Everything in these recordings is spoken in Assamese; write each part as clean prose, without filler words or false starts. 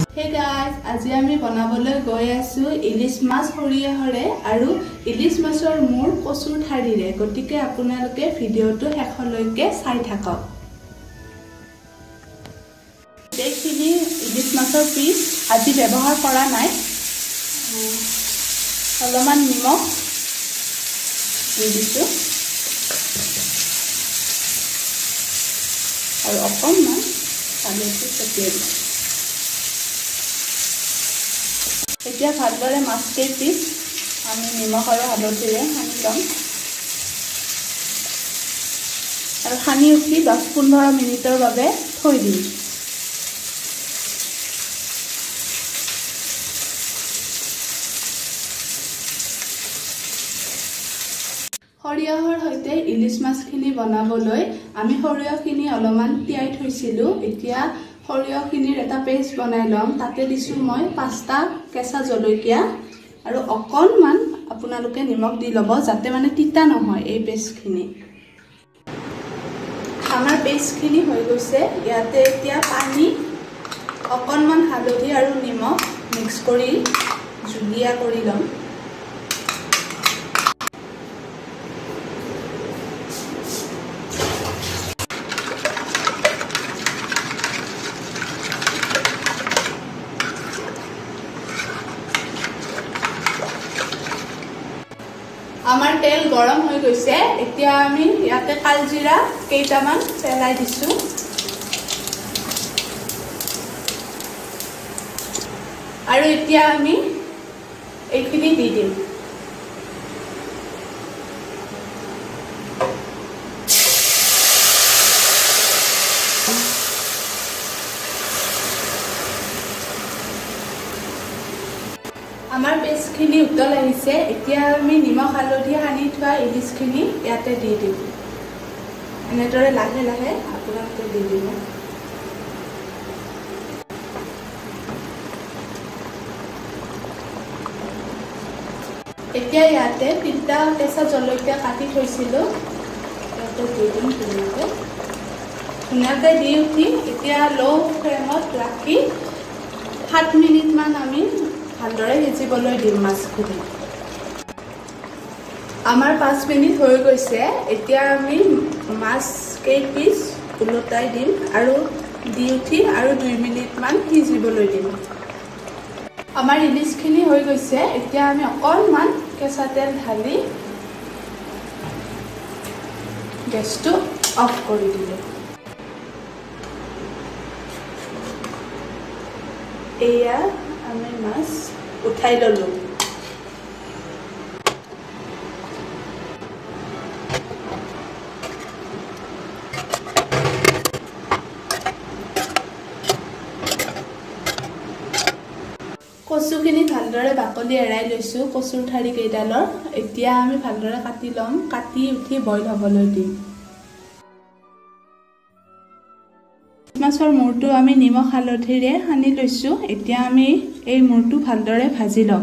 Hey guys, আজি আমি বনাবলৈ গৈ আছো ইলিশ মাছ সৰিয়হৰে আৰু ইলিশ মাছৰ মূৰ কচুৰ ঠাৰিৰে গটিকে আপোনালোকে ভিডিওটো শেষলৈকে চাই থাকক। এইখিনি ইলিশ মাছৰ পিস আজি ব্যৱহাৰ কৰা নাই। অলপমান নিমখ দি দিছো আৰু অকণমান হালধি ছটিয়াই দিছো। এতিয়া ভালদৰে মাছকেই পিস আমি নিমখ আৰু হালধিৰে সানি ল'ম আৰু সানি উঠি 10-15 মিনিটৰ বাবে থৈ দিম। সৰিয়হৰ সৈতে ইলিশ মাছখিনি বনাবলৈ আমি সৰিয়হখিনি অলপমান তিয়াই থৈছিলো। এতিয়া সৰিয়হখিনিৰ এটা পেষ্ট বনাই লম। তাতে দিছো মই 5টা কেঁচা জলকীয়া আৰু অকণমান আপোনালোকে নিমখ দি ল'ব যাতে মানে তিতা নহয় এই পেষ্টখিনি। আমাৰ পেষ্টখিনি হৈ গৈছে। ইয়াতে এতিয়া পানী অকণমান হালধি আৰু নিমখ মিক্স কৰি জুলীয়া কৰি ল'ম। আমাৰ তেল গৰম হৈ গৈছে। এতিয়া আমি ইয়াতে কালজিৰা কেইটামান পেলাই দিছো আৰু এতিয়া আমি এইখিনি দি দিম। আমাৰ পেষ্টখিনি উতল আহিছে। এতিয়া আমি নিমখ হালধি সানি থোৱা ইলিশখিনি ইয়াতে দি দিম। এনেদৰে লাহে লাহে আপোনালোকে দি দিব। এতিয়া ইয়াতে 3টা কেঁচা জলকীয়া কাটি থৈছিলো ইয়াতে দি দিম। ধুনীয়াকৈ দি উঠি এতিয়া লো ফ্লেমত ৰাখি 7 মিনিটমান আমি ভালদৰে সিজিবলৈ দিম মাছখিনি। আমাৰ 5 মিনিট হৈ গৈছে। এতিয়া আমি মাছ কেই পিস উলটাই দিম আৰু দি উঠি আৰু 2 মিনিটমান সিজিবলৈ দিম। আমাৰ ইলিশখিনি হৈ গৈছে। এতিয়া আমি অকণমান কেঁচা তেল ঢালি গেছটো অফ কৰি দিলো। এয়া আমি মাছ উঠাই ললো। কচুখিনি ভালদৰে বাকলি এৰাই লৈছো কচুৰ ঠাৰি কেইডালৰ। এতিয়া আমি ভালদৰে কাটি ল'ম। কাটি উঠি বইল হ'বলৈ দিম। মাছৰ মূৰটো আমি নিমখ হালধিৰে সানি লৈছো। এতিয়া আমি এই মূৰটো ভালদৰে ভাজি ল'ম।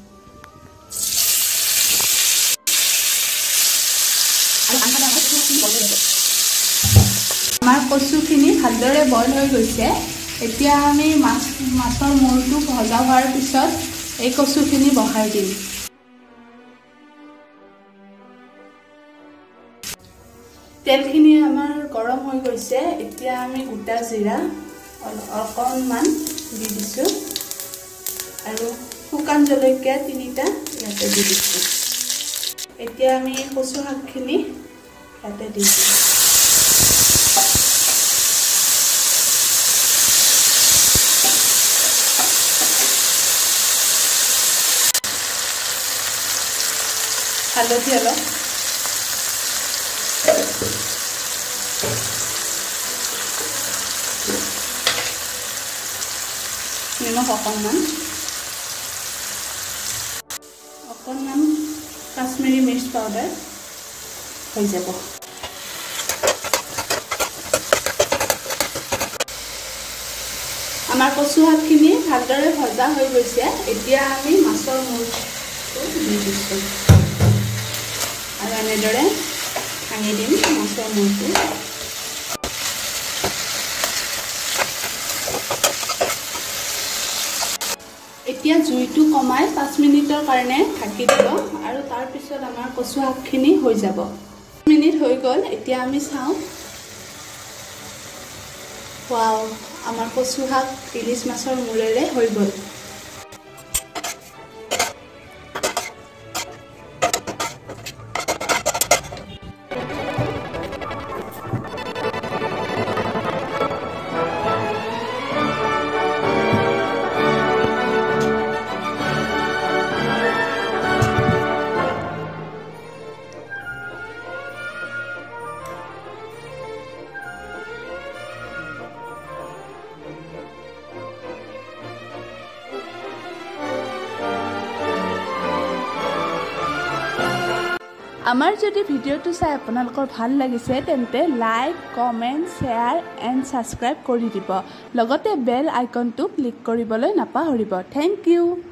আমাৰ কচুখিনি ভালদৰে বইল হৈ গৈছে। এতিয়া আমি মাছৰ মূৰটো ভজা হোৱাৰ পিছত এই কচুখিনি বহাই দিম। তেলখিনি আমাৰ গৰম হৈ গৈছে। এতিয়া আমি গোটা জিৰা অকণমান দি দিছো আৰু শুকান জলকীয়া 3টা ইয়াতে দি দিছো। এতিয়া আমি কচু শাকখিনি ইয়াতে দি দিম। হালধি অলপ নিমখ অকণমান কাশ্মীৰী মিৰ্চ পাউডাৰ হৈ যাব। আমাৰ কচু শাকখিনি ভালদৰে ভজা হৈ গৈছে। এতিয়া আমি মাছৰ মূৰটো দি দিছো আৰু এনেদৰে ভাঙি দিম মাছৰ মূৰটো। এতিয়া জুইটো কমাই 5 মিনিটৰ কাৰণে ঢাকি দিব আৰু তাৰ পিছত আমাৰ কচু শাকখিনি হৈ যাব 5 মিনিট হৈ গ'ল এতিয়া আমি চাওঁ ওয়াও আমাৰ কচু শাক ইলিশ মাছৰ মূৰেৰে হৈ গ'ল আমাৰ যদি ভিডিঅ'টো চাই আপোনালোকৰ ভাল লাগিছে তেন্তে like comment share and subscribe কৰি দিব লগতে বেল আইকনটো ক্লিক কৰিবলৈ নাপাহৰিব থ্যাংক ইউ